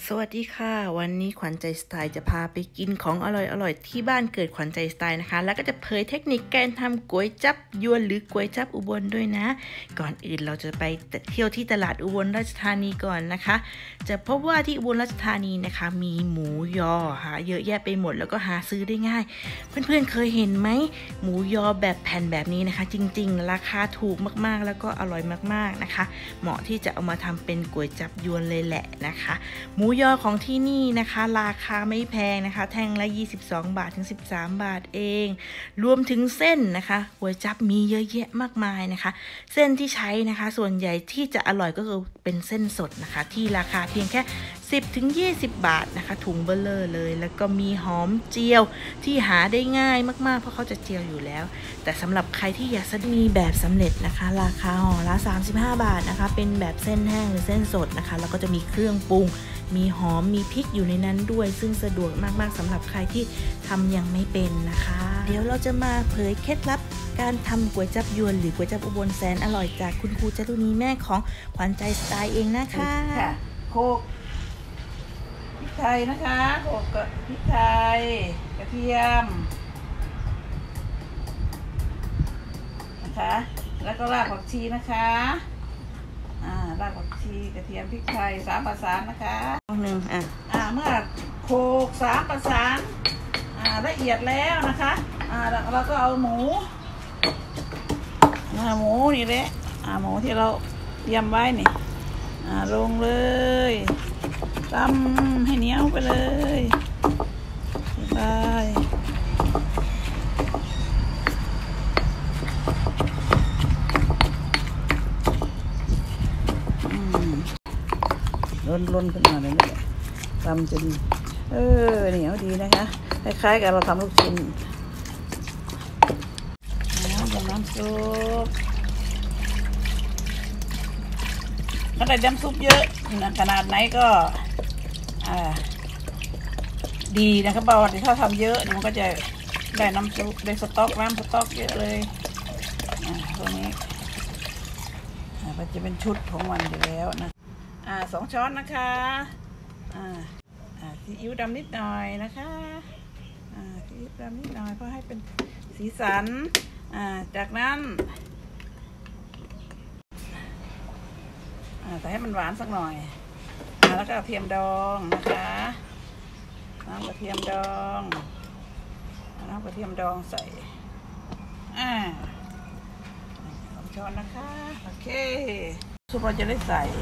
สวัสดีค่ะวันนี้ขวัญใจสไตล์จะพาไปกินของอร่อยๆที่บ้านเกิดขวัญใจสไตล์นะคะแล้วก็จะเผยเทคนิคการทำก๋วยจั๊บยวนหรือก๋วยจั๊บอุบลด้วยนะก่อนอื่นเราจะไปเที่ยวที่ตลาดอุบลราชธานีก่อนนะคะจะพบว่าที่อุบลราชธานีนะคะมีหมูยอหาเยอะแยะไปหมดแล้วก็หาซื้อได้ง่ายเพื่อนๆเคยเห็นไหมหมูยอแบบแผ่นแบบนี้นะคะจริงๆราคาถูกมากๆแล้วก็อร่อยมากๆนะคะเหมาะที่จะเอามาทำเป็นก๋วยจั๊บยวนเลยแหละนะคะหมูยอของที่นี่นะคะราคาไม่แพงนะคะแท่งละ22 บาทถึง13 บาทเองรวมถึงเส้นนะคะก๋วยจั๊บมีเยอะแยะมากมายนะคะเส้นที่ใช้นะคะส่วนใหญ่ที่จะอร่อยก็คือเป็นเส้นสดนะคะที่ราคาเพียงแค่10 ถึง 20 บาทนะคะถุงเบลเลอร์เลยแล้วก็มีหอมเจียวที่หาได้ง่ายมากๆเพราะเขาจะเจียวอยู่แล้วแต่สำหรับใครที่อยากจะมีแบบสำเร็จนะคะราคาห่อละ35 บาทนะคะเป็นแบบเส้นแห้งหรือเส้นสดนะคะแล้วก็จะมีเครื่องปรุงมีหอมมีพริกอยู่ในนั้นด้วยซึ่งสะดวกมากๆสำหรับใครที่ทำยังไม่เป็นนะคะเดี๋ยวเราจะมาเผยเคล็ดลับการทำก๋วยจั๊บยวนหรือก๋วยจั๊บอุบลแสนอร่อยจากคุณครูจารุณีแม่ของขวัญใจสไตล์เองนะคะโขลกพริกไทยนะคะโขลกกับพริกไทยกระเทียมนะคะแล้วก็รากผักชีนะคะรากผักชีกระเทียมพริกไทย3 ประสานนะคะหนึ่งเมื่อโขลก3 ประสานละเอียดแล้วนะคะเราก็เอาหมูนี่แหละหมูที่เราเตรียมไว้นี่ลงเลยตำให้เหนียวไปเลยล้นขึ้นมาเลยนี่ตำจนเหนียวดีนะคะคล้ายๆกับเราทำลูกชิ้นน้ำซุปถ้าได้น้ำซุปเยอะขนาดไหนก็ดีนะครับบอกว่าถ้าทำเยอะมันก็จะได้น้ำซุปได้สต๊อกเยอะเลยตรงนี้มันจะเป็นชุดของมันอยู่แล้วนะ2 ช้อนนะคะซีอิ๊วดำนิดหน่อยนะคะซีอิ๊วดำนิดหน่อยเพื่อให้เป็นสีสันจากนั้นใส่ให้มันหวานสักหน่อยแล้วก็กระเทียมดองนะคะน้ำกระเทียมดองใส่2 ช้อนนะคะโอเคซุปเราจะได้ใส่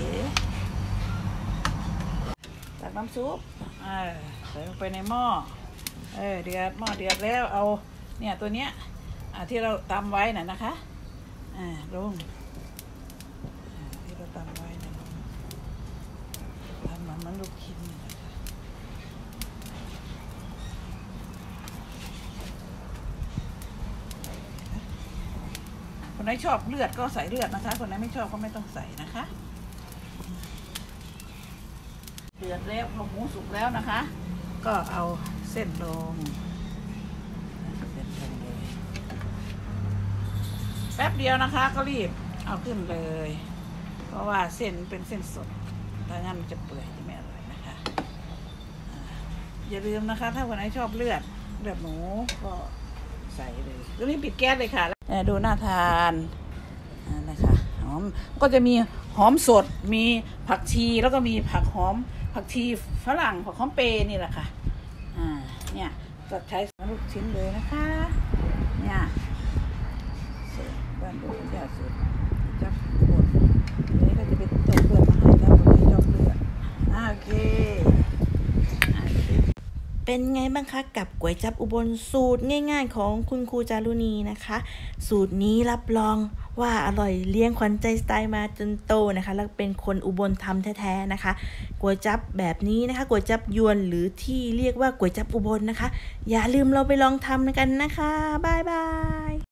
ตักน้ำซุปใส่ลงไปในหม้อเดือดแล้วเอาเนี่ยตัวเนี้ยที่เราตำไว้น่ะนะคะลงที่เราตำไว้นะทำมันลูกชิ้นนะคะคนไหนชอบเลือดก็ใส่เลือดนะคะคนไหนไม่ชอบก็ไม่ต้องใส่นะคะเดือดแล้วพอหมูสุกแล้วนะคะก็เอาเส้นลงเลยแป๊บเดียวนะคะก็รีบเอาขึ้นเลยเพราะว่าเส้นเป็นเส้นสดถ้างั้นมันจะเปื่อยจะไม่อร่อยนะคะอย่าลืมนะคะถ้าคนไหนชอบเลือดหมูก็ใส่เลยแล้วนี่ปิดแก๊สเลยค่ะดูน่าทานนะคะหอมก็จะมีหอมสดมีผักชีแล้วก็มีผักชีฝรั่งผักหอมเปรย์นี่แหละค่ะเนี่ยก็ใช้ลูกชิ้นเลยนะคะเนี่ยเสร็จบ้านดูยาสุดจับหมดนี้ก็จะเป็นตัวเปลือกมาให้แล้วผมไม่ชอบเปลือกโอเคเป็นไงบ้างคะกับก๋วยจั๊บอุบลสูตรง่ายๆของคุณครูจารุณีนะคะสูตรนี้รับรองว่าอร่อยเลี้ยงขวัญใจสไตล์มาจนโตนะคะแล้วเป็นคนอุบลทำแท้ๆนะคะก๋วยจั๊บแบบนี้นะคะก๋วยจั๊บยวนหรือที่เรียกว่าก๋วยจั๊บอุบลนะคะอย่าลืมเราไปลองทำกันนะคะบ๊ายบาย